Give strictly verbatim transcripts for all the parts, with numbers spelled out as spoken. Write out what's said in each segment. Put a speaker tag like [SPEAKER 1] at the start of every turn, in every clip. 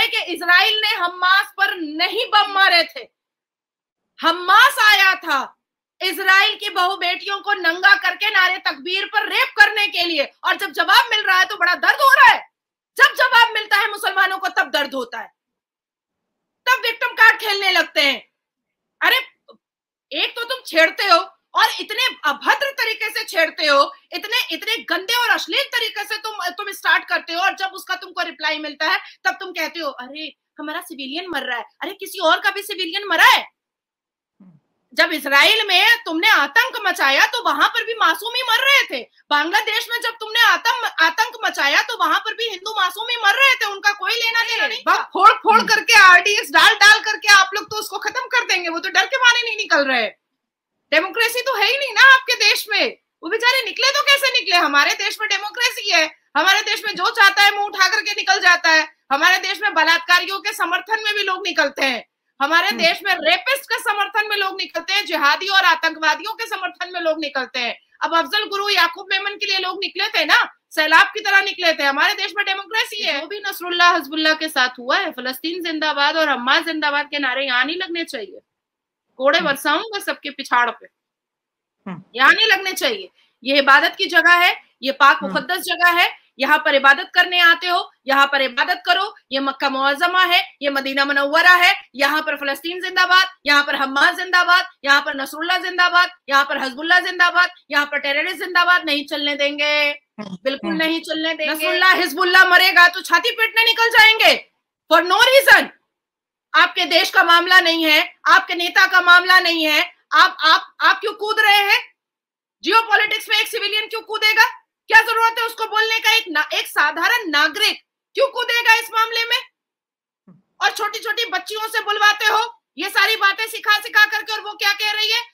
[SPEAKER 1] है कि इजराइल ने हमास पर नहीं बम मारे थे, हमास आया था इजराइल की बहु बेटियों को नंगा करके नारे तकबीर पर रेप करने के लिए। और जब जवाब मिल रहा है तो बड़ा दर्द हो रहा है। जब जवाब मिलता है मुसलमानों को तब दर्द होता है, तब विक्टिम कार्ड खेलने लगते हैं। अरे एक तो तुम छेड़ते हो और इतने अभद्र तरीके से छेड़ते हो, इतने इतने गंदे और अश्लील तरीके से तुम तुम स्टार्ट करते हो, और जब उसका तुमको रिप्लाई मिलता है तब तुम कहते हो अरे हमारा सिविलियन मर रहा है। अरे किसी और का भी सिविलियन मरा है। जब इजराइल में तुमने आतंक मचाया तो वहां पर भी मासूम ही मर रहे थे। बांग्लादेश में जब तुमने आतंक आतंक मचाया तो वहां पर भी हिंदू मासूम ही मर रहे थे, उनका कोई लेना देना नहीं। बस फोड़ फोड़ करके आरडीएक्स डाल डाल करके आप लोग तो उसको खत्म कर देंगे, वो तो डर के मारे नहीं निकल रहे। डेमोक्रेसी तो है ही नहीं ना आपके देश में। वो बेचारे निकले तो कैसे निकले? हमारे देश में डेमोक्रेसी है, हमारे देश में जो चाहता है मुंह उठा करके निकल जाता है। हमारे देश में बलात्कारियों के समर्थन में भी लोग निकलते हैं, हमारे देश में रेपिस्ट के समर्थन में लोग निकलते हैं, जिहादी और आतंकवादियों के समर्थन में लोग निकलते हैं। अब अफजल गुरु याकूब मेमन के लिए लोग निकले थे ना, सैलाब की तरह निकले थे। हमारे देश में डेमोक्रेसी है। वो भी नसरुल्लाह हिजबुल्लाह के साथ हुआ है। फलस्तीन जिंदाबाद और हमास जिंदाबाद के नारे यहाँ नहीं लगने चाहिए। कोड़े बरसाऊंगा सबके पिछाड़ पे, यहाँ नहीं लगने चाहिए। ये इबादत की जगह है, ये पाक मुकद्दस जगह है, यहाँ पर इबादत करने आते हो, यहाँ पर इबादत करो। ये मक्का मुअज़्ज़मा है, ये मदीना मुनव्वरा है। यहाँ पर फलस्तीन जिंदाबाद, यहाँ पर हमास जिंदाबाद, यहाँ पर नसरुल्लाह जिंदाबाद, यहाँ पर हिजबुल्लाह जिंदाबाद, यहाँ पर टेररिस्ट जिंदाबाद। नहीं चलने देंगे, बिल्कुल नहीं चलने देंगे। नसरुल्लाह हिजबुल्लाह मरेगा तो छाती पीटने निकल जाएंगे फॉर नो रीजन। आपके देश का मामला नहीं है, आपके नेता का मामला नहीं है, आप आप आप क्यों कूद रहे हैं? जियो पॉलिटिक्स में एक सिविलियन क्यों कूदेगा? क्या जरूरत है उसको बोलने का? एक ना, एक साधारण नागरिक क्यों कूदेगा इस मामले में? और छोटी छोटी बच्चियों से बुलवाते हो ये सारी बातें सिखा सिखा करके, और वो क्या कह रही है?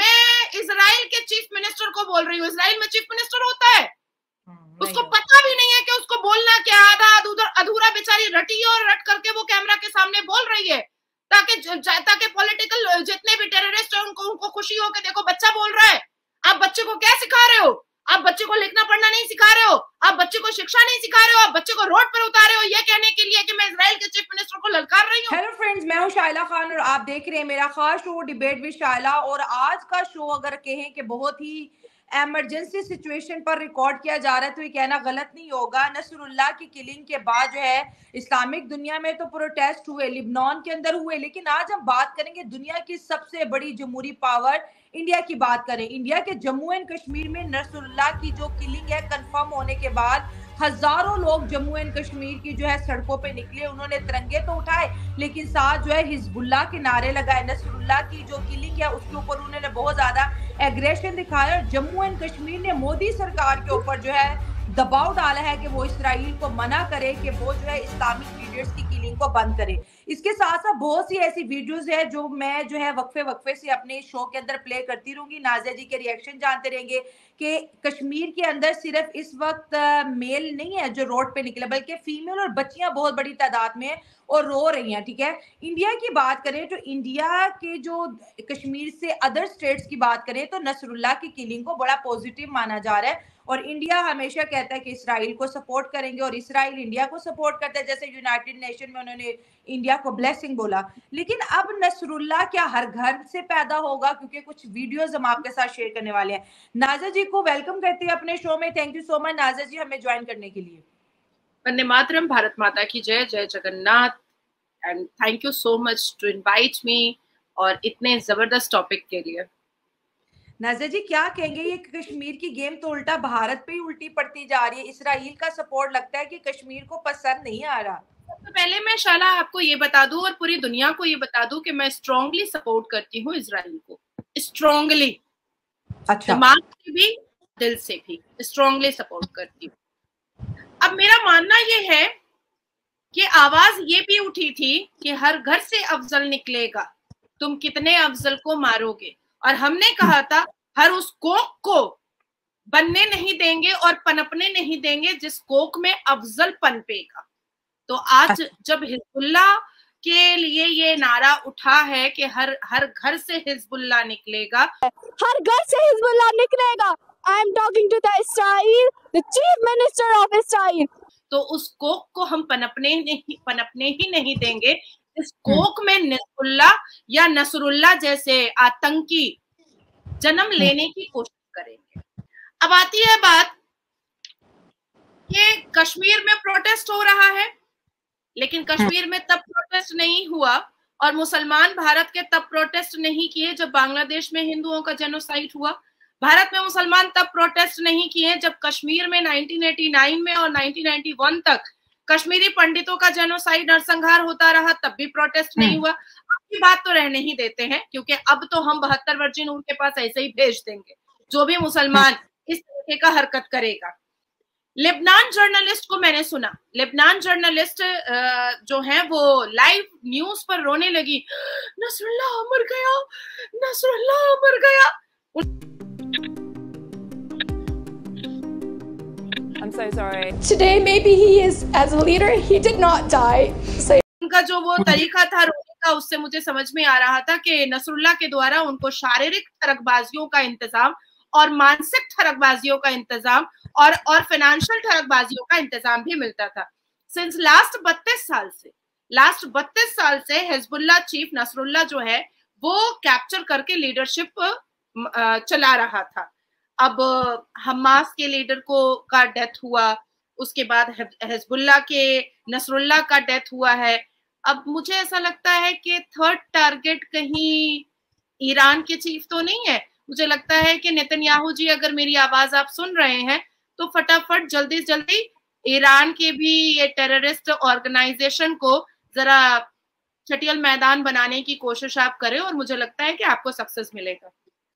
[SPEAKER 1] मैं इजराइल के चीफ मिनिस्टर को बोल रही हूँ। इजराइल में चीफ मिनिस्टर होता है, उसको पता भी नहीं है कि उसको बोलना क्या। आधा अधूरा अधूरा बेचारी रटी है और रट करके वो कैमरा के सामने बोल रही है ताकि ताकि पॉलिटिकल जितने भी टेररिस्ट है उनको उनको खुशी हो कि देखो बच्चा बोल रहा है। आप बच्चे को क्या सिखा रहे हो? आप बच्चे को लिखना पढ़ना नहीं सिखा रहे हो, आप बच्चे को शिक्षा नहीं सिखा रहे हो, आप बच्चे को रोड पर उतारे हो ये कहने के लिए कि मैं इजराइल के चीफ मिनिस्टर को ललकार रही हूँ।
[SPEAKER 2] हेलो फ्रेंड्स, मैं हूँ शाइला खान और आप देख रहे हैं मेरा खास शो डिबेट विद शाइला। और आज का शो अगर कहें कि बहुत ही एमरजेंसी सिचुएशन पर रिकॉर्ड किया जा रहा है तो ये कहना गलत नहीं होगा। नसरुल्लाह की किलिंग के बाद जो है इस्लामिक दुनिया में तो प्रोटेस्ट हुए, लिबनान के अंदर हुए, लेकिन आज हम बात करेंगे दुनिया की सबसे बड़ी जमहूरी पावर इंडिया की बात करें। इंडिया के जम्मू एंड कश्मीर में नसरुल्लाह की जो किलिंग है कंफर्म होने के बाद हजारों लोग जम्मू एंड कश्मीर की जो है सड़कों पे निकले। उन्होंने तिरंगे तो उठाए लेकिन साथ जो है हिजबुल्लाह के नारे लगाए। नसरुल्लाह की जो किलिंग है उसके ऊपर उन्होंने बहुत ज्यादा एग्रेशन दिखाया और जम्मू एंड कश्मीर ने मोदी सरकार के ऊपर जो है दबाव डाला है कि वो इसराइल को मना करे कि वो जो है इस्लामिक लीडर्स की किलिंग को बंद करे। इसके साथ साथ बहुत सी ऐसी वीडियोस है जो मैं जो है वक्फे वक्फे से अपने शो के अंदर प्ले करती रहूंगी। नाजिया जी के रिएक्शन जानते रहेंगे कि कश्मीर के अंदर सिर्फ इस वक्त मेल नहीं है जो रोड पे निकले, बल्कि फीमेल और बच्चियां बहुत बड़ी तादाद में और रो रही हैं। ठीक है, इंडिया की बात करें तो इंडिया के जो कश्मीर से अदर स्टेट्स की बात करें तो नसरुल्लाह की किलिंग को बड़ा पॉजिटिव माना जा रहा है और इंडिया हमेशा कहता है कि इसराइल को सपोर्ट करेंगे और इसराइल इंडिया को सपोर्ट करता है। जैसे यूनाइटेड नेशन में उन्होंने इंडिया को ब्लेसिंग बोला। लेकिन अब नसरुल्लाह क्या हर घर से पैदा होगा? क्योंकि कुछ वीडियोस हम आपके साथ शेयर करने वाले हैं। नाज़िया जी को वेलकम करते हैं अपने शो में। Thank you so much Nazia ji हमें ज्वाइन करने के लिए।
[SPEAKER 1] वंदे मातरम, भारत माता की जय, जय Jagannath, and thank you so much to invite me और इतने जबरदस्त टॉपिक के लिए।
[SPEAKER 2] नाज़िया जी क्या कहेंगे, ये कश्मीर की गेम तो उल्टा भारत पे ही उल्टी पड़ती जा रही है। इसराइल का सपोर्ट लगता है कि कश्मीर को पसंद नहीं आ रहा।
[SPEAKER 1] तो पहले मैं शाला आपको ये बता दूं और पूरी दुनिया को ये बता दूं कि मैं स्ट्रांगली सपोर्ट करती हूँ इसराइल को, स्ट्रांगली।
[SPEAKER 2] अच्छा,
[SPEAKER 1] दिमाग से भी दिल से भी स्ट्रांगली सपोर्ट करती हूँ। अब मेरा मानना ये है कि आवाज ये भी उठी थी कि हर घर से अफजल निकलेगा, तुम कितने अफजल को मारोगे, और हमने कहा था हर उस कोक को बनने नहीं देंगे और पनपने नहीं देंगे जिस कोक में अफजल पनपेगा। तो आज जब हिजबुल्लाह के लिए ये नारा उठा है कि हर हर घर से हिजबुल्लाह निकलेगा,
[SPEAKER 3] हर घर से हिजबुल्लाह निकलेगा। I am talking to the Israel, the chief minister of Israel.
[SPEAKER 1] तो उस कोक को हम पनपने नहीं पनपने ही नहीं देंगे। इस कोक में निसरुल्लाह या नसरुल्लाह जैसे आतंकी जन्म लेने की कोशिश करेंगे। अब आती है बात, ये कश्मीर में प्रोटेस्ट हो रहा है, लेकिन कश्मीर में तब प्रोटेस्ट नहीं हुआ और मुसलमान भारत के तब प्रोटेस्ट नहीं किए जब बांग्लादेश में हिंदुओं का जेनोसाइड हुआ। भारत में मुसलमान तब प्रोटेस्ट नहीं किए जब कश्मीर में नाइनटीन एटी नाइन में और नाइनटीन नाइंटी वन तक कश्मीरी पंडितों का जेनोसाइड नरसंहार होता रहा, तब भी प्रोटेस्ट नहीं हुआ। आपकी बात तो रहने ही देते हैं, क्योंकि अब तो हम बहत्तर वर्जिन उनके पास ऐसे ही भेज देंगे जो भी मुसलमान इस तरीके का हरकत करेगा। लेबनान जर्नलिस्ट को मैंने सुना, लेबनान जर्नलिस्ट जो है वो लाइव न्यूज पर रोने लगी, नसरुल्लाह मर गया, नसरुल्लाह मर गया।
[SPEAKER 3] I'm so sorry. Today maybe he is as a leader, he did not die. So...
[SPEAKER 1] उनका जो वो तरीका था रोने का, उससे मुझे समझ में आ रहा था कि नसरुल्लाह के द्वारा उनको शारीरिक ठरकबाजियों का इंतजाम और मानसिक ठरकबाजियों का इंतजाम और और फाइनेंशियल ठरकबाजियों का इंतजाम भी मिलता था। सिंस लास्ट बत्तीस साल से लास्ट बत्तीस साल से हिजबुल्लाह चीफ नसरुल्लाह जो है वो कैप्चर करके लीडरशिप चला रहा था। अब हमास के लीडर को का डेथ हुआ, उसके बाद हिजबुल्लाह के नसरुल्लाह का डेथ हुआ है। अब मुझे ऐसा लगता है कि थर्ड टारगेट कहीं ईरान के चीफ तो नहीं है। मुझे लगता है कि नेतन्याहू जी, अगर मेरी आवाज आप सुन रहे हैं तो फटाफट जल्दी जल्दी ईरान के भी ये टेररिस्ट ऑर्गेनाइजेशन को जरा चटियल मैदान बनाने की कोशिश आप करें और मुझे लगता है कि आपको सक्सेस मिलेगा।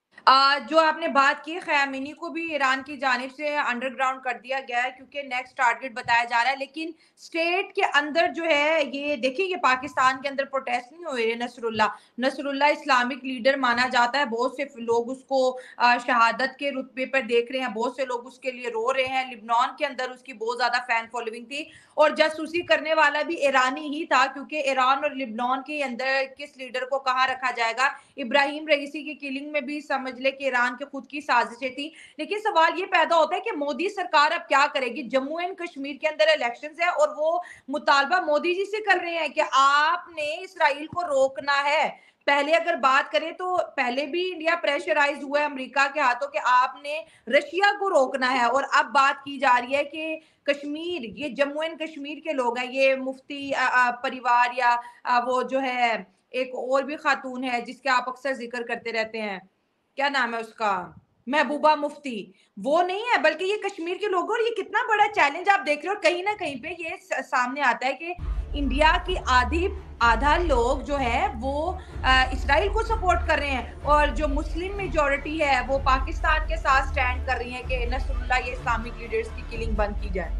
[SPEAKER 2] आ, जो आपने बात की, खयामीनी को भी ईरान की जानिब से अंडरग्राउंड कर दिया गया है क्योंकि नेक्स्ट टारगेट बताया जा रहा है। लेकिन स्टेट के अंदर जो है ये देखिए, ये पाकिस्तान के अंदर प्रोटेस्ट नहीं हुए। नसरुल्लाह नसरुल्लाह इस्लामिक लीडर माना जाता है, बहुत से लोग उसको शहादत के रुतबे पर देख रहे हैं, बहुत से लोग उसके लिए रो रहे हैं। लिबनान के अंदर उसकी बहुत ज्यादा फैन फॉलोइंग थी और जासूसी करने वाला भी ईरानी ही था, क्योंकि ईरान और लिबनान के अंदर किस लीडर को कहाँ रखा जाएगा। इब्राहिम रईसी की किलिंग में भी समझ ले कि ईरान के खुद की साजिशें थी। लेकिन सवाल ये पैदा होता है कि मोदी सरकार अब क्या करेगी। जम्मू एंड कश्मीर के अंदर इलेक्शंस है और वो मुतालबा मोदी जी से कर रहे हैं कि आपने इसराइल को रोकना है। पहले अगर बात करें तो पहले भी इंडिया प्रेशराइज हुआ है अमेरिका के हाथों कि आपने रशिया को रोकना है, और अब बात की जा रही है कि कश्मीर, ये जम्मू एंड कश्मीर के लोग हैं, ये मुफ्ती आ, आ, परिवार या आ, वो जो है एक और भी खातून है जिसके आप अक्सर जिक्र करते रहते हैं, क्या नाम है उसका, महबूबा मुफ्ती, वो नहीं है बल्कि ये कश्मीर के लोग। और ये कितना बड़ा चैलेंज आप देख रहे हो। कहीं ना कहीं पे ये सामने आता है कि इंडिया की आधी आधा लोग जो है वो इसराइल को सपोर्ट कर रहे हैं और जो मुस्लिम मेजॉरिटी है वो पाकिस्तान के साथ स्टैंड कर रही है कि नसरुल्लाह ये इस्लामिक लीडर्स की किलिंग बंद की जाए।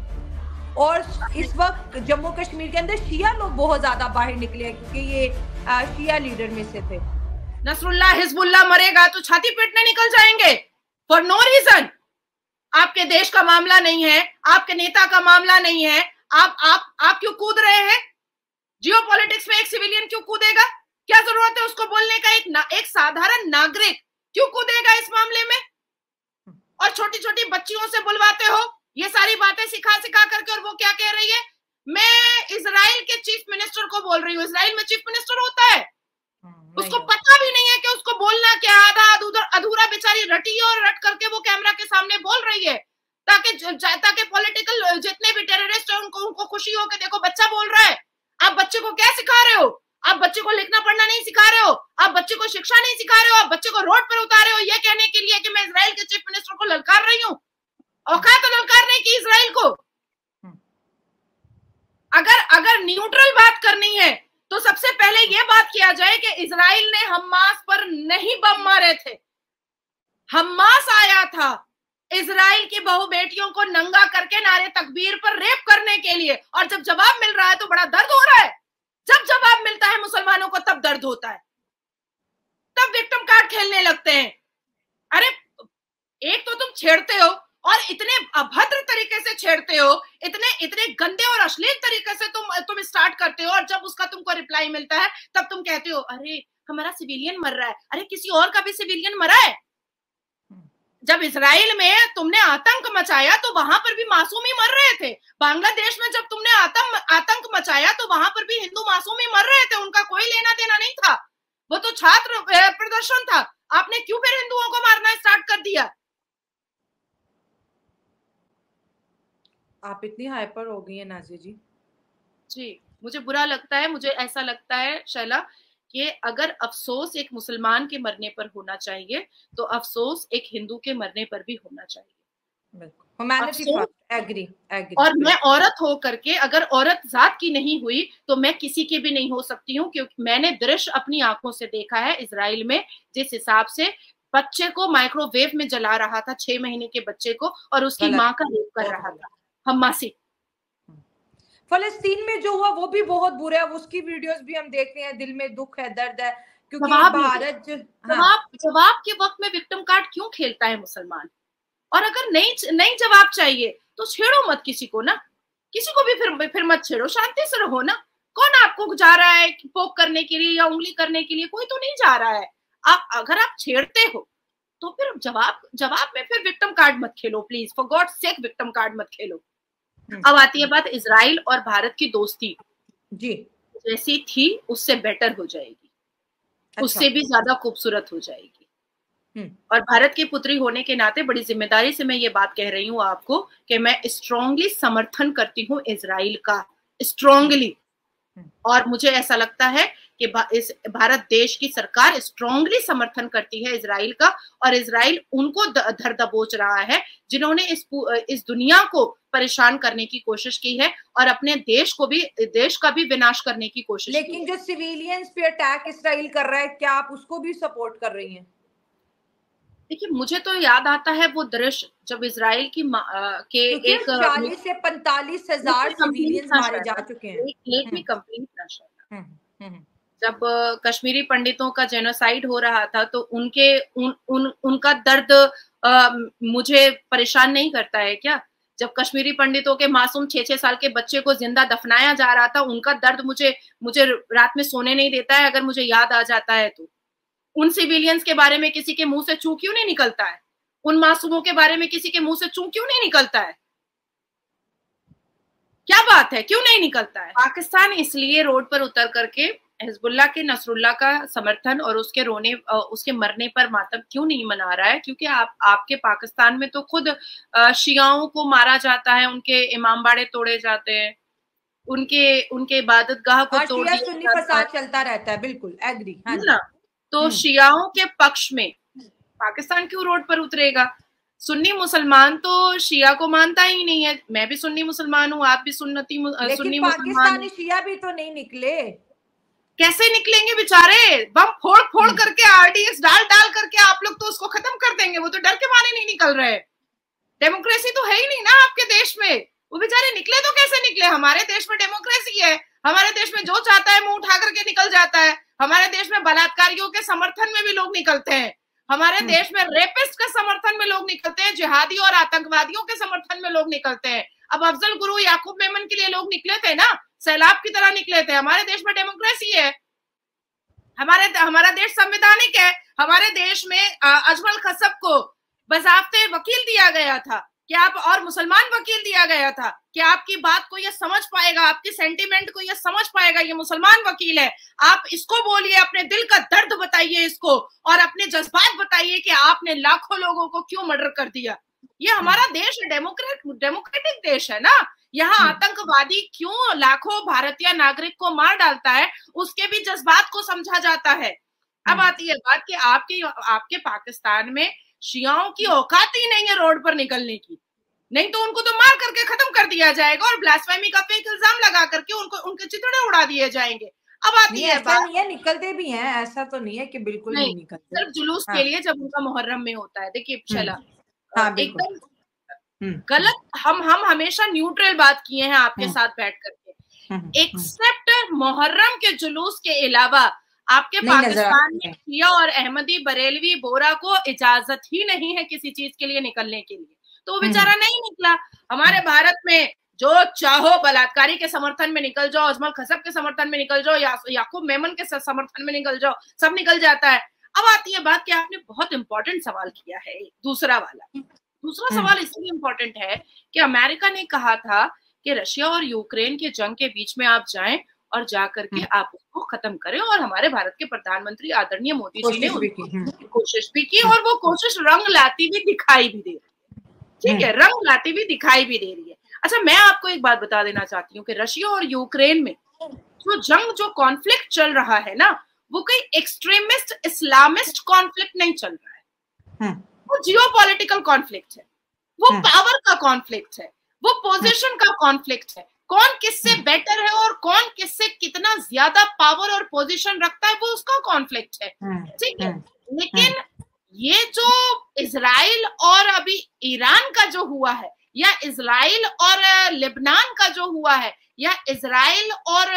[SPEAKER 2] और इस वक्त जम्मू कश्मीर के अंदर शिया लोग बहुत ज्यादा बाहर निकले हैं क्योंकि ये शिया लीडर में से थे।
[SPEAKER 1] नसरुल्लाह हिजबुल्लाह मरेगा तो छाती पीटने निकल जाएंगे फॉर नो रीजन। आपके देश का मामला नहीं है, आपके नेता का मामला नहीं है, आप आप आप क्यों कूद रहे हैं? जियोपॉलिटिक्स में एक सिविलियन क्यों कूदेगा? क्या जरूरत है उसको बोलने का? एक ना, एक साधारण नागरिक क्यों कूदेगा इस मामले में? और छोटी छोटी बच्चियों से बुलवाते हो ये सारी बातें सिखा सिखा करके, और वो क्या कह रही है? मैं इजराइल के चीफ मिनिस्टर को बोल रही हूँ। इजराइल में चीफ मिनिस्टर होता है, उसको पता भी नहीं है कि उसको बोलना क्या। आधा अधूरा अधूरा बेचारी रटी है और रट करके वो कैमरा के सामने बोल रही है ताकि ताकि पॉलिटिकल जितने भी टेररिस्ट हैं उनको उनको खुशी हो कि देखो बच्चा बोल रहा है। आप बच्चे को क्या सिखा रहे हो? आप बच्चे को लिखना पढ़ना नहीं सिखा रहे हो, आप बच्चे को शिक्षा नहीं सिखा रहे हो, आप बच्चे को रोड पर उतारे हो ये कहने के लिए कि मैं इजराइल के चीफ मिनिस्टर को ललकार रही हूँ। औकात तो ललकारने की इजराइल को। अगर अगर न्यूट्रल बात करनी है तो सबसे पहले यह बात किया जाए कि इजराइल ने हमास पर नहीं बम मारे थे। हमास आया था इजराइल की बहु बेटियों को नंगा करके नारे तकबीर पर रेप करने के लिए, और जब जवाब मिल रहा है तो बड़ा दर्द हो रहा है। जब जवाब मिलता है मुसलमानों को तब दर्द होता है, तब विक्टिम कार्ड खेलने लगते हैं। अरे एक तो तुम छेड़ते हो और इतने अभद्र तरीके से छेड़ते हो, इतने इतने गंदे और अश्लील तरीके से तुम तुम स्टार्ट करते हो, और जब उसका तुमको रिप्लाई मिलता है तब तुम कहते हो अरे हमारा सिविलियन मर रहा है। अरे किसी और का भी सिविलियन मरा है। जब इजराइल में तुमने आतंक मचाया तो वहां पर भी मासूम ही मर रहे थे। बांग्लादेश में जब तुमने आतंक आतंक मचाया तो वहां पर भी हिंदू मासूम ही मर रहे थे, उनका कोई लेना देना नहीं था, वो तो छात्र प्रदर्शन था। आपने क्यों फिर हिंदुओं को मारना स्टार्ट कर दिया?
[SPEAKER 2] आप इतनी हाइपर हो गई है नाज़िया जी।
[SPEAKER 1] जी, मुझे बुरा लगता है, मुझे ऐसा लगता है शैला कि अगर अफसोस एक मुसलमान के मरने पर होना चाहिए तो अफसोस एक हिंदू के मरने पर भी होना चाहिए।
[SPEAKER 2] अफसोस, एग्री, एग्री।
[SPEAKER 1] और मैं औरत हो करके, अगर औरत जात की नहीं हुई तो मैं किसी की भी नहीं हो सकती हूँ, क्योंकि मैंने दृश्य अपनी आंखों से देखा है इजराइल में, जिस हिसाब से बच्चे को माइक्रोवेव में जला रहा था, छह महीने के बच्चे को, और उसकी माँ का रेप कर रहा था हमासी।
[SPEAKER 2] फलस्तीन में जो हुआ वो भी बहुत बुरा है, उसकी वीडियोस भी हम देख रहे हैं, दिल में दुख है, दर्द है, क्योंकि भारत
[SPEAKER 1] जवाब हाँ। जवाब के वक्त में विक्टिम कार्ड क्यों खेलता है मुसलमान? और अगर नहीं नहीं जवाब चाहिए तो छेड़ो मत किसी को ना, किसी को भी फिर फिर मत छेड़ो, शांति से रहो ना। कौन आपको जा रहा है पोक करने के लिए या उंगली करने के लिए? कोई तो नहीं जा रहा है। आप अगर आप छेड़ते हो तो फिर जवाब जवाब में फिर विक्टिम कार्ड मत खेलो please, for God sake victim card मत खेलो। अब आती है बात इजराइल और भारत की दोस्ती
[SPEAKER 2] जी,
[SPEAKER 1] जैसी थी उससे बेटर हो जाएगी, अच्छा। उससे भी ज्यादा खूबसूरत हो जाएगी। और भारत की पुत्री होने के नाते बड़ी जिम्मेदारी से मैं ये बात कह रही हूँ आपको कि मैं स्ट्रांगली समर्थन करती हूँ इजराइल का, स्ट्रांगली। और मुझे ऐसा लगता है कि इस भारत देश की सरकार स्ट्रांगली समर्थन करती है इजराइल का, और इजराइल उनको धर दबोच रहा है जिन्होंने इस इस दुनिया को परेशान करने की कोशिश की है और अपने देश को भी, देश का भी विनाश करने की कोशिश की।
[SPEAKER 2] लेकिन जो सिविलियंस पे अटैक इजराइल कर रहा है, क्या आप उसको भी सपोर्ट कर रही हैं?
[SPEAKER 1] देखिए, मुझे तो याद आता है वो दृश्य जब इजराइल की आ, के एक
[SPEAKER 2] चालीस से पैंतालीस हजार सिविलियंस मारे जा चुके हैं।
[SPEAKER 1] लेट मी कंप्लीट ना। जब कश्मीरी पंडितों का जेनोसाइड हो रहा था तो उनके उन, उन उनका दर्द आ, मुझे परेशान नहीं करता है क्या? जब कश्मीरी पंडितों के मासूम छह छह साल के बच्चे को जिंदा दफनाया जा रहा था, उनका दर्द मुझे मुझे रात में सोने नहीं देता है अगर मुझे याद आ जाता है तो। उन सिविलियंस के बारे में किसी के मुंह से चू क्यों नहीं निकलता है? उन मासूमों के बारे में किसी के मुंह से चू क्यों नहीं निकलता है? क्या बात है, क्यों नहीं निकलता है? पाकिस्तान इसलिए रोड पर उतर करके हिजबुल्लाह के नसरुल्लाह का समर्थन और उसके रोने उसके मरने पर मातम क्यों नहीं मना रहा है? क्योंकि आप आपके पाकिस्तान में तो खुद शियाओं को मारा जाता है, उनके इमाम बाड़े तोड़े जाते हैं, उनके उनके इबादतगाह को तोड़ दिया जाता है,
[SPEAKER 2] चलता रहता है। बिल्कुल एग्री,
[SPEAKER 1] है ना? तो शियाओं के पक्ष में पाकिस्तान क्यों रोड पर उतरेगा? सुन्नी मुसलमान तो शिया को मानता ही नहीं है। मैं भी सुन्नी मुसलमान हूँ, आप भी सुन्नती सुन्नी मुसलमान।
[SPEAKER 2] पाकिस्तानी शिया भी तो नहीं निकले।
[SPEAKER 1] कैसे निकलेंगे बेचारे? बम फोड़ फोड़ करके, आरडीएक्स डाल डाल करके आप लोग तो उसको खत्म कर देंगे। वो तो डर के मारे नहीं निकल रहे। डेमोक्रेसी तो है ही नहीं ना आपके देश में। वो बेचारे निकले तो कैसे निकले? हमारे देश में डेमोक्रेसी है, हमारे देश में जो चाहता है मुंह उठा करके निकल जाता है। हमारे देश में बलात्कारियों के समर्थन में भी लोग निकलते हैं, हमारे देश में रेपिस्ट के समर्थन में लोग निकलते हैं, जिहादी और आतंकवादियों के समर्थन में लोग निकलते हैं। अब अफजल गुरु याकूब मेमन के लिए लोग निकले थे ना, सैलाब की तरह निकले थे। हमारे देश में डेमोक्रेसी है, हमारे हमारा देश संवैधानिक है। हमारे देश में अजमल खसब को बजाफ्ते वकील दिया गया था, क्या आप और मुसलमान वकील दिया गया था, क्या आपकी बात को ये समझ पाएगा, आपकी सेंटिमेंट को ये समझ पाएगा? ये मुसलमान वकील है। आप इसको बोलिए, अपने दिल का दर्द बताइए इसको, और अपने जज्बात बताइए कि आपने लाखों लोगों को क्यों मर्डर कर दिया। ये हमारा देश है, डेमोक्रेट डेमोक्रेटिक देश है ना। यहाँ आतंकवादी क्यों लाखों भारतीय नागरिक को मार डालता है, उसके भी जज्बात को समझा जाता है। अब आती है बात कि आपके आपके पाकिस्तान में शियाओं की औकात ही नहीं है रोड पर निकलने की, नहीं तो उनको तो मार करके खत्म कर दिया जाएगा और ब्लास्फेमी का फेक इल्जाम लगा करके उनको उनके चितड़े उड़ा दिए जाएंगे। अब आती है बात,
[SPEAKER 2] नहीं है, निकलते भी हैं, ऐसा तो नहीं है कि बिल्कुल नहीं, नहीं निकलते,
[SPEAKER 1] सिर्फ जुलूस हाँ। के लिए जब उनका मुहर्रम में होता है। देखिए चला
[SPEAKER 2] हाँ,
[SPEAKER 1] एकदम गलत, हम हम हमेशा न्यूट्रल बात किए हैं आपके साथ बैठ करके, एक्सेप्ट मुहर्रम के जुलूस के अलावा आपके पाकिस्तान में शिया और अहमदी, बरेलवी, बोरा को इजाजत ही नहीं है किसी चीज के लिए निकलने के लिए, तो वो बेचारा नहीं निकला। हमारे भारत में जो चाहो बलात्कारी के समर्थन में निकल जाओ, अजमल खसब के समर्थन में निकल जाओ, या, याकूब मेमन के समर्थन में निकल जाओ, सब निकल जाता है। अब आती है बात कि आपने बहुत इंपॉर्टेंट सवाल किया है, दूसरा वाला। दूसरा सवाल इसलिए इंपॉर्टेंट है कि अमेरिका ने कहा था कि रशिया और यूक्रेन के जंग के बीच में आप जाएं और जाकर के आप उसको खत्म करें, और हमारे भारत के प्रधानमंत्री आदरणीय मोदी जी ने कोशिश भी की, और वो कोशिश रंग लाती हुई दिखाई भी दे रही है। ठीक है, रंग लाती हुई दिखाई भी दे रही है। अच्छा, मैं आपको एक बात बता देना चाहती हूँ कि रशिया और यूक्रेन में जो जंग, जो कॉन्फ्लिक्ट चल रहा है ना, वो कोई एक्सट्रीमिस्ट इस्लामिस्ट कॉन्फ्लिक्ट नहीं चल रहा है, वो जियोपॉलिटिकल कॉन्फ्लिक्ट है, वो पावर का कॉन्फ्लिक्ट है, वो पोजीशन का कॉन्फ्लिक्ट है। कौन किससे बेटर है और कौन किससे कितना ज्यादा पावर और पोजीशन रखता है, वो उसका कॉन्फ्लिक्ट है। ठीक है, लेकिन ये जो इजराइल और अभी ईरान का जो हुआ है, या इजराइल और लेबनान का जो हुआ है, या इजराइल और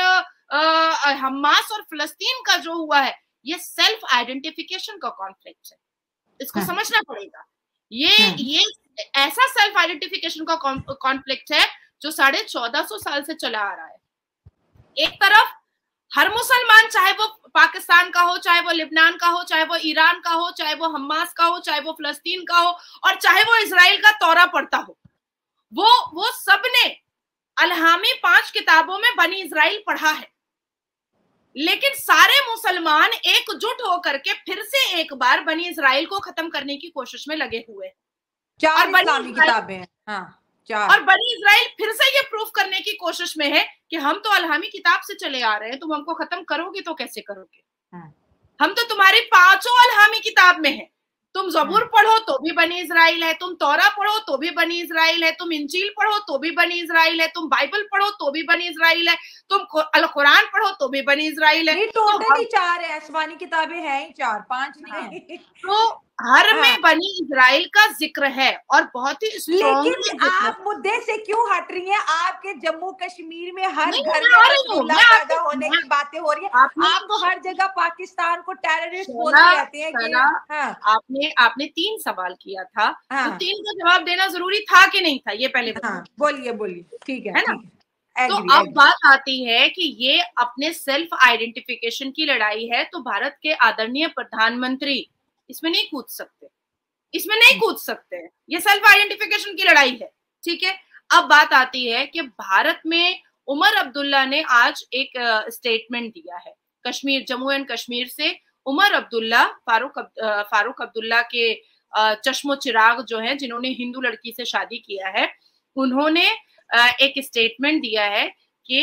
[SPEAKER 1] हमास और फिलिस्तीन का जो हुआ है, ये सेल्फ आइडेंटिफिकेशन का कॉन्फ्लिक्ट है। इसको समझना पड़ेगा। ये ये ऐसा सेल्फ आइडेंटिफिकेशन का कॉन्फ्लिक्ट है जो साढ़े चौदह सौ साल से चला आ रहा है। एक तरफ हर मुसलमान, चाहे वो पाकिस्तान का हो, चाहे वो लेबनान का हो, चाहे वो ईरान का हो, चाहे वो हमास का हो, चाहे वो फिलिस्तीन का हो, और चाहे वो इजराइल का दौरा पड़ता हो, वो वो सबने अलहामी पांच किताबों में बनी इजराइल पढ़ा है। लेकिन सारे मुसलमान एकजुट होकर के फिर से एक बार बनी इजराइल को खत्म करने की कोशिश में लगे हुए,
[SPEAKER 2] चार इस्लामी किताबें, हाँ, चार।
[SPEAKER 1] और बनी इजराइल फिर से ये प्रूफ करने की कोशिश में है कि हम तो अलहामी किताब से चले आ रहे हैं, तुम हमको खत्म करोगे तो कैसे करोगे? हम तो तुम्हारी पांचों अलहामी किताब में है। तुम जबूर पढ़ो तो भी बनी इजराइल है, तुम तौरा पढ़ो तो भी बनी इजराइल है, तुम इंजील पढ़ो तो भी बनी इजराइल है, तुम बाइबल पढ़ो तो भी बनी इजराइल है, तुम अल कुरान पढ़ो तो भी बनी इजराइल है।
[SPEAKER 2] टोटली चार है, आसमानी किताबें हैं ही चार, पांच नहीं।
[SPEAKER 1] तो हर में बनी इजराइल का जिक्र है, और बहुत ही
[SPEAKER 2] लेकिन आप मुद्दे से क्यों हट रही हैं? आपके जम्मू कश्मीर में हर घर में पैदा होने की बातें हो रही है, आप तो हर जगह पाकिस्तान को टेररिस्ट बोलते रहते हैं कि हाँ।
[SPEAKER 1] आपने आपने तीन सवाल किया था, हाँ। तो तीन का जवाब देना जरूरी था कि नहीं था, ये पहले
[SPEAKER 2] हाँ, बोलिए बोलिए, ठीक है,
[SPEAKER 1] है ना? तो अब बात आती है कि ये अपने सेल्फ आइडेंटिफिकेशन की लड़ाई है, तो भारत के आदरणीय प्रधानमंत्री इसमें नहीं कूद सकते, इसमें नहीं कूद सकते, ये सेल्फ आइडेंटिफिकेशन की लड़ाई है। ठीक है, अब बात आती है कि भारत में उमर अब्दुल्ला ने आज एक स्टेटमेंट दिया है, कश्मीर, जम्मू एंड कश्मीर से उमर अब्दुल्ला, फारूक फारूक अब्दुल्ला के चश्मो चिराग जो है, जिन्होंने हिंदू लड़की से शादी किया है, उन्होंने एक स्टेटमेंट दिया है कि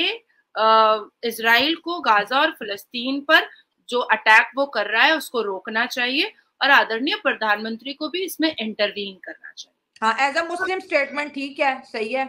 [SPEAKER 1] इजराइल को गाजा और फिलिस्तीन पर जो अटैक वो कर रहा है उसको रोकना चाहिए, और आदरणीय प्रधानमंत्री को भी इसमें इंटरवीन करना चाहिए।
[SPEAKER 2] हाँ, एज अ मुस्लिम स्टेटमेंट ठीक है, सही है।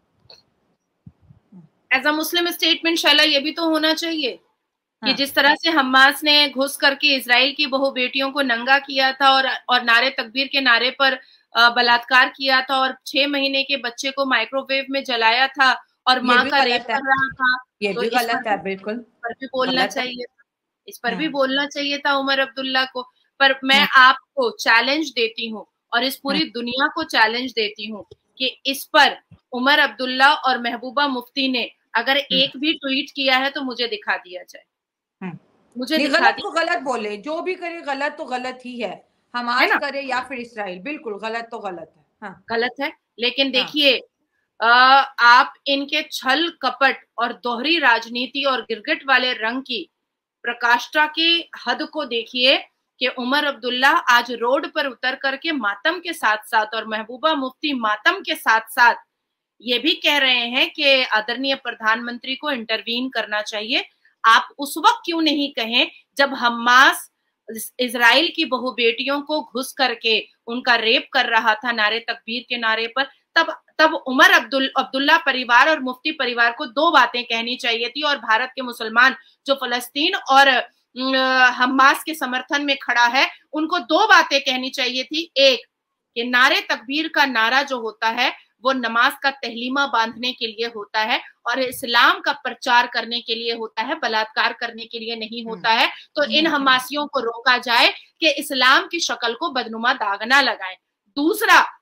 [SPEAKER 1] एज अ मुस्लिम स्टेटमेंट शायद ये भी तो होना चाहिए कि जिस तरह से हमास ने घुस करके इजराइल की बहु बेटियों को नंगा किया था, और और नारे तकबीर के नारे पर बलात्कार किया था, और छह महीने के बच्चे को माइक्रोवेव में जलाया था, और माँ का रेप कर रहा था,
[SPEAKER 2] ये भी गलत है, बिल्कुल।
[SPEAKER 1] पर भी बोलना चाहिए था, इस पर भी बोलना चाहिए था उमर अब्दुल्ला को। पर मैं आपको चैलेंज देती हूँ, और इस पूरी दुनिया को चैलेंज देती हूँ कि इस पर उमर अब्दुल्ला और महबूबा मुफ्ती ने अगर एक भी ट्वीट किया है तो मुझे दिखा दिया जाए, मुझे दिखा
[SPEAKER 2] गलत तो गलत बोले, जो भी करे गलत तो गलत ही है, हमास करे या फिर इसराइल, बिल्कुल गलत तो गलत है। हाँ,
[SPEAKER 1] गलत है। लेकिन देखिए, आप इनके छल कपट और दोहरी राजनीति और गिरगिट वाले रंग की प्रकाष्ठा की हद को देखिए कि उमर अब्दुल्ला आज रोड पर उतर करके मातम के साथ साथ, और महबूबा मुफ्ती मातम के साथ साथ ये भी कह रहे हैं कि आदरणीय प्रधानमंत्री को इंटरवीन करना चाहिए। आप उस वक्त क्यों नहीं कहें जब हमास इजराइल की बहु बेटियों को घुस करके उनका रेप कर रहा था नारे तकबीर के नारे पर, तब तब उमर अब्दुल अब्दुल्ला परिवार और मुफ्ती परिवार को दो बातें कहनी चाहिए थी, और भारत के मुसलमान जो फलस्तीन और हमास के समर्थन में खड़ा है उनको दो बातें कहनी चाहिए थी। एक, कि नारे तकबीर का नारा जो होता है वो नमाज का तहलीमा बांधने के लिए होता है, और इस्लाम का प्रचार करने के लिए होता है, बलात्कार करने के लिए नहीं होता है। तो इन हमासियों को रोका जाए कि इस्लाम की शक्ल को बदनुमा दाग ना लगाएं। दूसरा,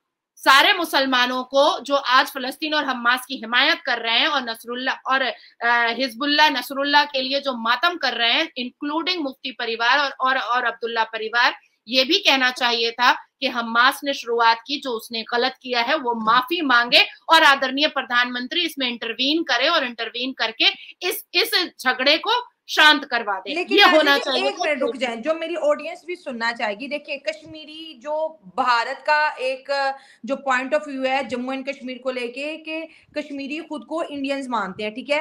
[SPEAKER 1] सारे मुसलमानों को जो आज फलस्तीन और हमास की हिमायत कर रहे हैं और नसरुल्लाह और हिजबुल्लाह नसरुल्लाह के लिए जो मातम कर रहे हैं, इंक्लूडिंग मुफ्ती परिवार और और, और अब्दुल्ला परिवार, ये भी कहना चाहिए था कि हमास ने शुरुआत की, जो उसने गलत किया है वो माफी मांगे और आदरणीय प्रधानमंत्री इसमें इंटरवीन करे और इंटरवीन करके इस इस झगड़े को शांत करवा दे।
[SPEAKER 2] लेकिन
[SPEAKER 1] ये होना चाहिए।
[SPEAKER 2] एक मिनट रुक जाएं, जो मेरी ऑडियंस भी सुनना चाहेगी। देखिए, कश्मीरी जो भारत का एक जो पॉइंट ऑफ व्यू है जम्मू एंड कश्मीर को लेके, कि कश्मीरी खुद को इंडियंस मानते हैं, ठीक है,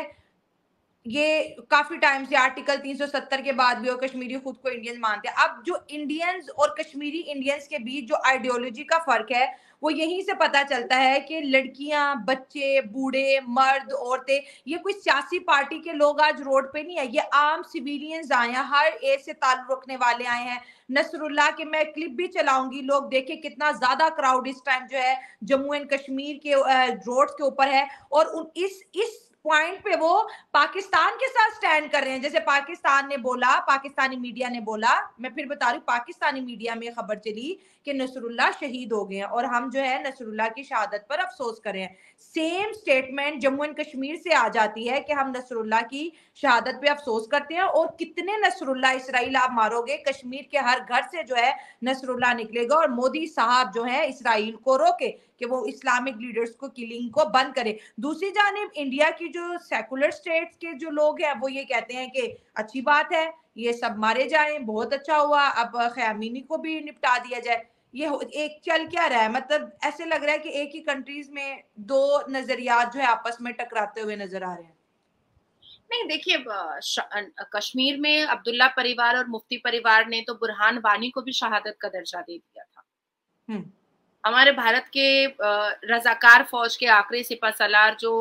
[SPEAKER 2] ये काफी टाइम से आर्टिकल तीन सौ सत्तर के बाद भी और कश्मीरी खुद को इंडियंस मानते हैं। अब जो इंडियंस और कश्मीरी इंडियंस के बीच जो आइडियोलॉजी का फर्क है वो यहीं से पता चलता है कि लड़कियां, बच्चे, बूढ़े, मर्द, औरतें, ये कोई सियासी पार्टी के लोग आज रोड पे नहीं है, ये आम सिविलियंस आए हैं, हर एज से ताल्लुक रखने वाले आए हैं। नसरुल्लाह के मैं क्लिप भी चलाऊंगी, लोग देखें कितना ज्यादा क्राउड इस टाइम जो है जम्मू एंड कश्मीर के रोड्स के ऊपर है, और उन इस इस पॉइंट पे वो पाकिस्तान के साथ स्टैंड कर रहे हैं। जैसे पाकिस्तान ने बोला, पाकिस्तानी मीडिया ने बोला, मैं फिर बता रही हूँ, पाकिस्तानी मीडिया में खबर चली कि नसरुल्लाह शहीद हो गए हैं और हम जो है नसरुल्लाह की शहादत पर अफसोस करें हैं। Same statement Jammu and Kashmir से आ जाती है कि हम नसरुल्लाह की शहादत पे अफसोस करते हैं। और कितने नसरुल्लाह इसराइल आप मारोगे, कश्मीर के हर घर से जो है नसरुल्लाह निकलेगा। और मोदी साहब जो है इसराइल को रोके कि वो इस्लामिक लीडर्स को किलिंग को बंद करे। दूसरी जानिब इंडिया की जो सेकुलर स्टेट्स के जो लोग हैं वो ये कहते हैं कि अच्छी बात है, ये सब मारे जाएं, बहुत अच्छा हुआ, अब खयामीनी को भी निपटा दिया जाए। ये एक चल क्या रहा है, मतलब ऐसे लग रहा है कि एक ही कंट्रीज में दो नजरियात जो है आपस में टकराते हुए नजर आ रहे हैं।
[SPEAKER 1] नहीं, देखिए, कश्मीर में अब्दुल्ला परिवार और मुफ्ती परिवार ने तो बुरहान वानी को भी शहादत का दर्जा दे दिया था। हमारे भारत के रजाकार फौज के आखिरी सिपहसालार जो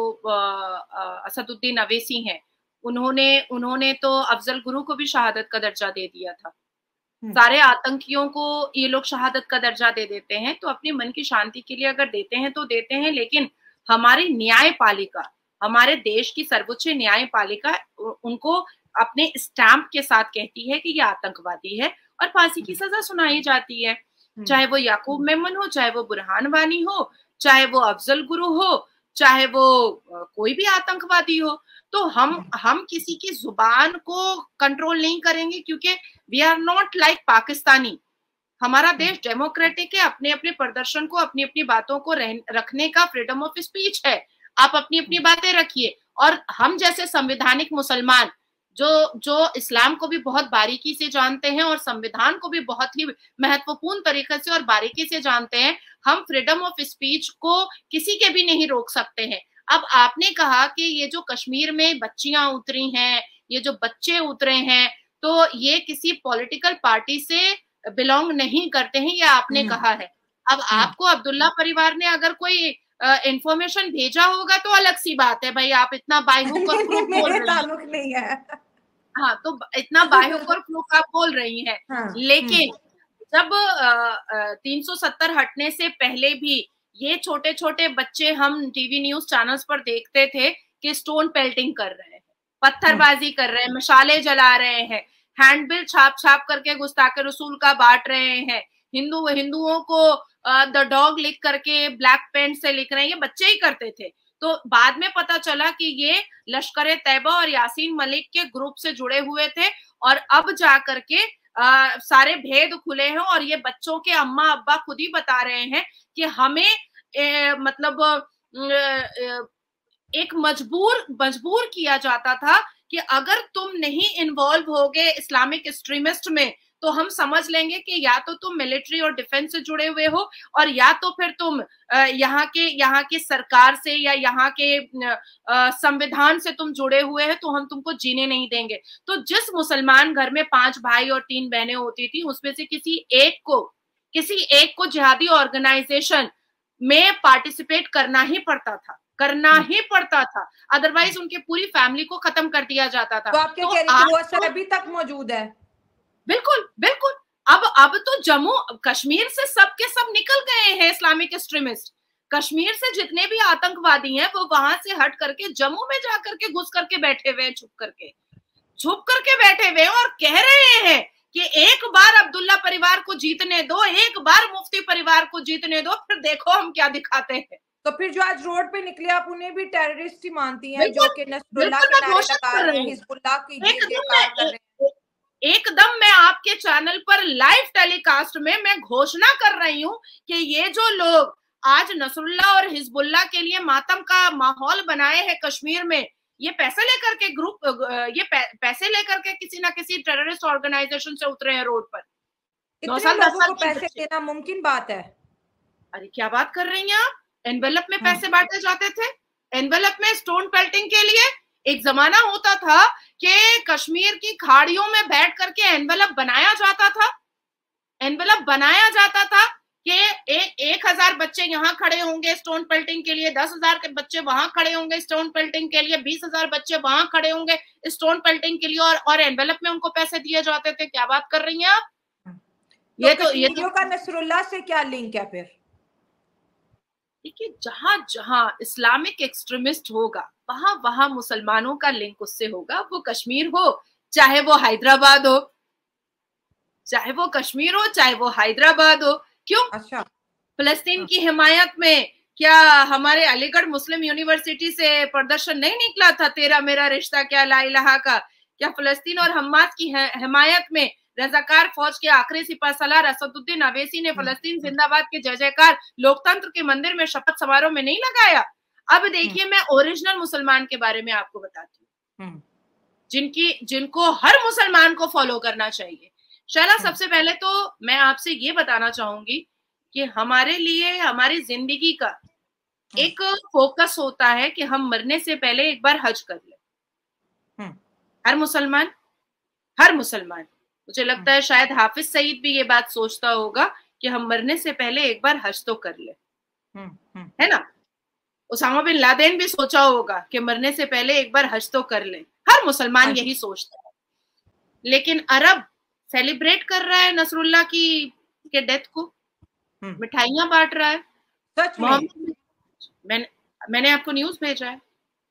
[SPEAKER 1] असदुद्दीन अवैसी हैं, उन्होंने उन्होंने तो अफजल गुरु को भी शहादत का दर्जा दे दिया था। सारे आतंकियों को ये लोग शहादत का दर्जा दे देते हैं, तो अपने मन की शांति के लिए अगर देते हैं तो देते हैं, लेकिन हमारी न्यायपालिका, हमारे देश की सर्वोच्च न्यायपालिका उनको अपने स्टैंप के साथ कहती है कि ये आतंकवादी है और फांसी की सजा सुनाई जाती है। चाहे वो याकूब मेमन हो, चाहे वो बुरहान वानी हो, चाहे वो अफजल गुरु हो, चाहे वो कोई भी आतंकवादी हो। तो हम हम किसी की जुबान को कंट्रोल नहीं करेंगे, क्योंकि we are not like Pakistani. हमारा देश डेमोक्रेटिक है, अपने अपने प्रदर्शन को, अपनी अपनी बातों को रखने का फ्रीडम ऑफ स्पीच है। आप अपनी अपनी बातें रखिए। और हम जैसे संवैधानिक मुसलमान जो जो इस्लाम को भी बहुत बारीकी से जानते हैं और संविधान को भी बहुत ही महत्वपूर्ण तरीके से और बारीकी से जानते हैं, हम फ्रीडम ऑफ स्पीच को किसी के भी नहीं रोक सकते हैं। अब आपने कहा कि ये जो कश्मीर में बच्चियां उतरी हैं, ये जो बच्चे उतरे हैं, तो ये किसी पॉलिटिकल पार्टी से बिलोंग नहीं करते हैं, ये आपने कहा है। अब आपको अब्दुल्ला परिवार ने अगर कोई इंफॉर्मेशन uh, भेजा होगा तो अलग सी बात है भाई, आप इतना बायहुक और फ्लूक बोल रही हैं। हाँ, तो इतना बायहुक और फ्लूक आप बोल रही हैं। हाँ, लेकिन जब तीन सौ सत्तर हटने से पहले भी ये छोटे छोटे बच्चे हम टीवी न्यूज चैनल्स पर देखते थे कि स्टोन पेल्टिंग कर रहे हैं, पत्थरबाजी कर रहे हैं, मशाले जला रहे हैं, हैंडबिल छाप छाप करके गुस्ताखे रसूल का बांट रहे हैं, हिंदू हिंदुओं को द डॉग लिख करके ब्लैक पेंट से लिख रहे हैं, ये बच्चे ही करते थे। तो बाद में पता चला कि ये लश्कर तैयबा और यासीन मलिक के ग्रुप से जुड़े हुए थे, और अब जा करके आ, सारे भेद खुले हैं। और ये बच्चों के अम्मा अब्बा खुद ही बता रहे हैं कि हमें ए, मतलब ए, एक मजबूर मजबूर किया जाता था कि अगर तुम नहीं इन्वॉल्व होगे इस्लामिक एक्सट्रीमिस्ट में तो हम समझ लेंगे कि या तो तुम मिलिट्री और डिफेंस से जुड़े हुए हो, और या तो फिर तुम यहाँ के यहाँ की सरकार से या यहाँ के संविधान से तुम जुड़े हुए हैं, तो हम तुमको जीने नहीं देंगे। तो जिस मुसलमान घर में पांच भाई और तीन बहनें होती थी, उसमें से किसी एक को किसी एक को जिहादी ऑर्गेनाइजेशन में पार्टिसिपेट करना ही पड़ता था करना ही पड़ता था अदरवाइज उनके पूरी फैमिली को खत्म कर दिया जाता था।
[SPEAKER 2] तो आप क्या कह रही हैं, वो असर अभी तक मौजूद है?
[SPEAKER 1] बिल्कुल बिल्कुल। अब अब तो जम्मू कश्मीर से सब के सब निकल गए हैं इस्लामिक एक्सट्रीमिस्ट। कश्मीर से जितने भी आतंकवादी हैं वो वहां से हट करके जम्मू में जा करके घुस करके बैठे हुए हैं, छुप करके छुप करके बैठे हुए हैं और कह रहे हैं कि एक बार अब्दुल्ला परिवार को जीतने दो, एक बार मुफ्ती परिवार को जीतने दो, फिर देखो हम क्या दिखाते हैं।
[SPEAKER 2] तो फिर जो आज रोड पे निकले आप उन्हें भी टेररिस्ट ही मानती हैं, जो कि नसरुल्लाह के नारे लगा रहे हैं, हिजबुल्लाह की जय जयकार कर रहे हैं।
[SPEAKER 1] एकदम मैं आपके चैनल पर लाइव टेलीकास्ट में मैं घोषणा कर रही हूं कि ये जो लोग आज नसरुल्लाह और हिजबुल्लाह के लिए मातम का माहौल बनाए हैं कश्मीर में, ये पैसे लेकर के ग्रुप ये पैसे लेकर के किसी ना किसी टेररिस्ट ऑर्गेनाइजेशन से उतरे हैं रोड पर।
[SPEAKER 2] इतने लोगों को पैसे देना मुमकिन बात है?
[SPEAKER 1] अरे क्या बात कर रही हैं आप? एनवेलप में पैसे बांटे जाते थे, एनवेलप में स्टोन पेल्टिंग के लिए। एक जमाना होता था कि कश्मीर की खाड़ियों में बैठ करके एनवेलप बनाया जाता था, एनवेलप बनाया जाता था कि एक एक हजार बच्चे यहाँ खड़े होंगे स्टोन पेल्टिंग के लिए, दस हजार के बच्चे वहां खड़े होंगे स्टोन पेल्टिंग के लिए, बीस हजार बच्चे वहां खड़े होंगे स्टोन पेल्टिंग के लिए, और और एनवेलप में उनको पैसे दिए जाते थे। क्या बात कर रही हैं आप?
[SPEAKER 2] तो ये तो ये तो का नसरुल्लाह से क्या लिंक है फिर?
[SPEAKER 1] देखिए, जहां जहां इस्लामिक एक्सट्रीमिस्ट होगा वहां वहां मुसलमानों का लिंक उससे होगा। वो कश्मीर हो चाहे वो हैदराबाद हो, चाहे वो कश्मीर हो चाहे वो हैदराबाद हो। क्यों?
[SPEAKER 2] अच्छा,
[SPEAKER 1] फलस्तीन की हिमायत में क्या हमारे अलीगढ़ मुस्लिम यूनिवर्सिटी से प्रदर्शन नहीं निकला था, तेरा मेरा रिश्ता क्या ला इलाहा का? क्या फलस्तीन और हमास की हिमायत में रजाकार फौज के आखिरी सिपाहीसलार असदुद्दीन अवैसी ने फलस्तीन जिंदाबाद के जय जयकार लोकतंत्र के मंदिर में शपथ समारोह में नहीं लगाया? अब देखिए, मैं ओरिजिनल मुसलमान के बारे में आपको बताती हूँ, जिनकी जिनको हर मुसलमान को फॉलो करना चाहिए। शैला, सबसे पहले तो मैं आपसे ये बताना चाहूंगी कि हमारे लिए हमारी जिंदगी का एक फोकस होता है कि हम मरने से पहले एक बार हज कर ले। हर मुसलमान हर मुसलमान मुझे लगता है शायद हाफिज सईद भी ये बात सोचता होगा कि हम मरने से पहले एक बार हज तो कर ले, है ना? उसामा बिन लादेन भी सोचा होगा कि मरने से पहले एक बार हज तो कर ले। हर मुसलमान यही सोचता है। लेकिन अरब सेलिब्रेट कर रहा है नसरुल्लाह की के डेथ को, मिठाइयां बांट रहा है।
[SPEAKER 2] सच में?
[SPEAKER 1] मैंने मैंने आपको न्यूज भेजा है,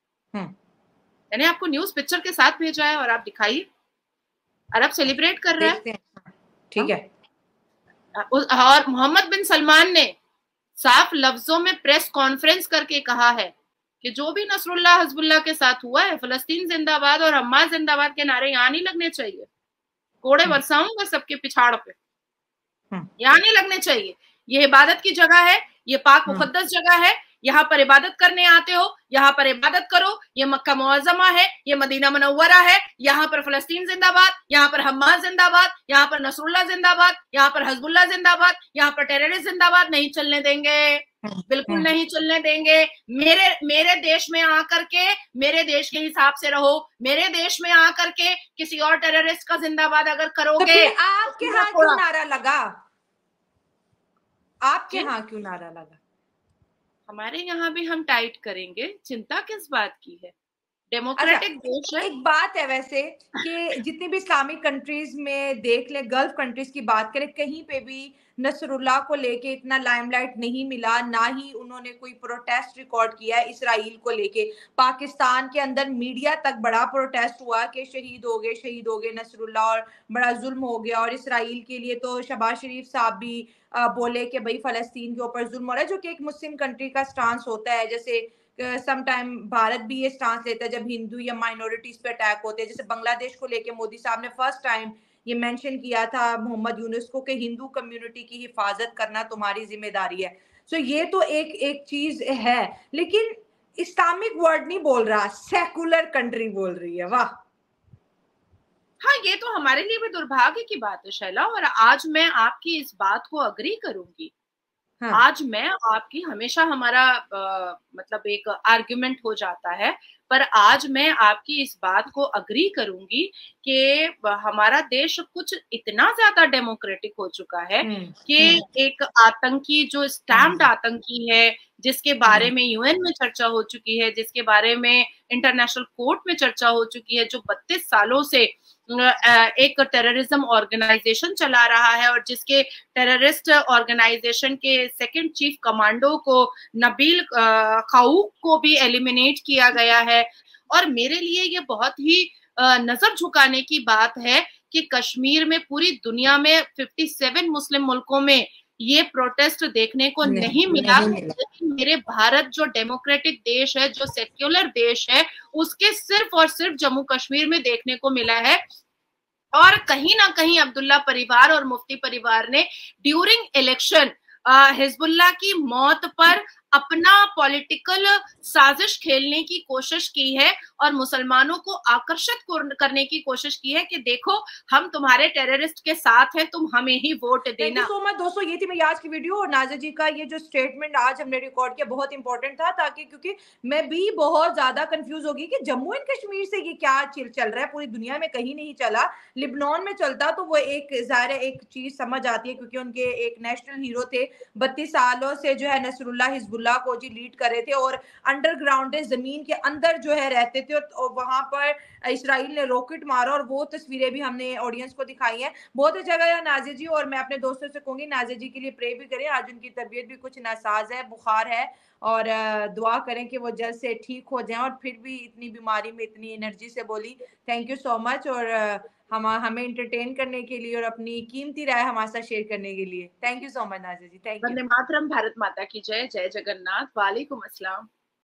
[SPEAKER 1] मैंने आपको न्यूज पिक्चर के साथ भेजा है और आप दिखाइए। अरब सेलिब्रेट कर रहा है,
[SPEAKER 2] ठीक है।
[SPEAKER 1] और मोहम्मद बिन सलमान ने साफ लफ्जों में प्रेस कॉन्फ्रेंस करके कहा है कि जो भी नसरुल्लाह हिजबुल्लाह के साथ हुआ है, फलस्तीन जिंदाबाद और हमास जिंदाबाद के नारे यहाँ नहीं लगने चाहिए। कोड़े बरसाऊंगा सबके पिछाड़ पे, यहाँ नहीं लगने चाहिए। ये इबादत की जगह है, ये पाक मुकद्दस जगह है, यहाँ पर इबादत करने आते हो, यहाँ पर इबादत करो। ये मक्का मुअज़्ज़मा है, ये मदीना मुनव्वरा है। यहाँ पर फलस्तीन जिंदाबाद, यहाँ पर हमास जिंदाबाद, यहाँ पर नसरुल्लाह जिंदाबाद, यहाँ पर हिजबुल्लाह जिंदाबाद, यहाँ पर टेररिस्ट जिंदाबाद। नहीं चलने देंगे, बिल्कुल नहीं चलने देंगे। मेरे मेरे देश में आकर के मेरे देश के हिसाब से रहो। मेरे देश में आकर के किसी और टेररिस्ट का जिंदाबाद अगर करोगे,
[SPEAKER 2] तो आपके यहाँ क्यों नारा लगा? आपके यहाँ क्यों नारा लगा?
[SPEAKER 1] हमारे यहाँ भी हम टाइट करेंगे, चिंता किस बात की है? डेमोक्रेटिक देश है।
[SPEAKER 2] एक बात है वैसे कि जितनी भी इस्लामिक कंट्रीज में देख ले, गल्फ कंट्रीज की बात करें, कहीं पे भी नसरुल्लाह को लेके इतना लाइमलाइट नहीं मिला, ना ही उन्होंने कोई प्रोटेस्ट रिकॉर्ड किया है इसराइल को लेके। पाकिस्तान के अंदर मीडिया तक बड़ा प्रोटेस्ट हुआ कि शहीद हो गए शहीद हो गए नसरुल्लाह और बड़ा जुल्म हो गया। और इसराइल के लिए तो शहबाज शरीफ साहब भी आ, बोले कि भाई फलस्तीन के ऊपर जुल्म हो रहा है, जो कि एक मुस्लिम कंट्री का स्टांस होता है। जैसे सम टाइम भारत भी ये स्टांस लेता है जब हिंदू या माइनॉरिटीज पे अटैक होते हैं। जैसे बांग्लादेश को लेके मोदी साहब ने फर्स्ट टाइम ये मेंशन किया था मोहम्मद यूनुस को कि हिंदू कम्युनिटी की हिफाजत करना तुम्हारी जिम्मेदारी है। सो ये तो एक एक चीज है, लेकिन इस्लामिक वर्ड नहीं बोल रहा, सेकुलर कंट्री बोल रही है। वाह!
[SPEAKER 1] हाँ, ये तो हमारे लिए भी दुर्भाग्य की बात है शैला, और आज मैं आपकी इस बात को अग्री करूंगी। हाँ। आज मैं आपकी हमेशा हमारा आ, मतलब एक आर्ग्यूमेंट हो जाता है, पर आज मैं आपकी इस बात को अग्री करूंगी कि हमारा देश कुछ इतना ज्यादा डेमोक्रेटिक हो चुका है कि एक आतंकी जो स्टैम्प्ड आतंकी है, जिसके बारे में यूएन में चर्चा हो चुकी है, जिसके बारे में इंटरनेशनल कोर्ट में चर्चा हो चुकी है, जो बत्तीस सालों से एक टेररिज्म ऑर्गेनाइजेशन चला रहा है और जिसके टेररिस्ट ऑर्गेनाइजेशन के सेकंड चीफ कमांडो को नबील खाऊक को भी एलिमिनेट किया गया है। और मेरे लिए ये बहुत ही नजर झुकाने की बात है कि कश्मीर में पूरी दुनिया में सत्तावन मुस्लिम मुल्कों में ये प्रोटेस्ट देखने को नहीं, नहीं मिला, लेकिन मेरे भारत जो डेमोक्रेटिक देश है, जो सेक्युलर देश है, उसके सिर्फ और सिर्फ जम्मू कश्मीर में देखने को मिला है। और कहीं ना कहीं अब्दुल्ला परिवार और मुफ्ती परिवार ने ड्यूरिंग इलेक्शन हिजबुल्लाह की मौत पर अपना पॉलिटिकल साजिश खेलने की कोशिश की है और मुसलमानों को आकर्षित करने की कोशिश की है कि देखो हम तुम्हारे टेररिस्ट के साथ हैं, तुम हमें ही वोट देना।
[SPEAKER 2] सो मच दोस्तों, ये थी मेरी आज की वीडियो और नाज़िया जी का ये जो स्टेटमेंट आज हमने रिकॉर्ड किया बहुत इंपॉर्टेंट था, ताकि क्योंकि मैं भी बहुत ज्यादा कंफ्यूज होगी कि जम्मू एंड कश्मीर से ये क्या चल चल रहा है, पूरी दुनिया में कहीं नहीं चला। लिबनान में चलता तो वो एक ज़ाहिर एक चीज समझ आती है, क्योंकि उनके एक नेशनल हीरो थे, बत्तीस सालों से जो है नसरुल्लाह हिजबुल्लाह को जी लीड कर रहे थे और अंडरग्राउंड जमीन के अंदर जो है रहते थे, और वहां पर इसराइल ने रॉकेट मारा और वो तस्वीरें भी हमने ऑडियंस को दिखाई हैं। बहुत अच्छा लगा नाज़िया जी, और मैं अपने दोस्तों से कहूंगी नाज़िया जी के लिए प्रे भी करें। आज उनकी तबीयत भी कुछ नासाज है, बुखार है, और दुआ करें कि वो जल्द से ठीक हो जाएं। और फिर भी इतनी बीमारी में इतनी एनर्जी से बोली, थैंक यू सो मच, और हम हमें एंटरटेन करने के लिए और अपनी कीमती राय हमारे साथ शेयर करने के लिए। Thank you so much Nazia ji, thank you.
[SPEAKER 1] Vande Mataram, Bharat माता की जय, जय जगन्नाथ, वालेकुम अस्सलाम।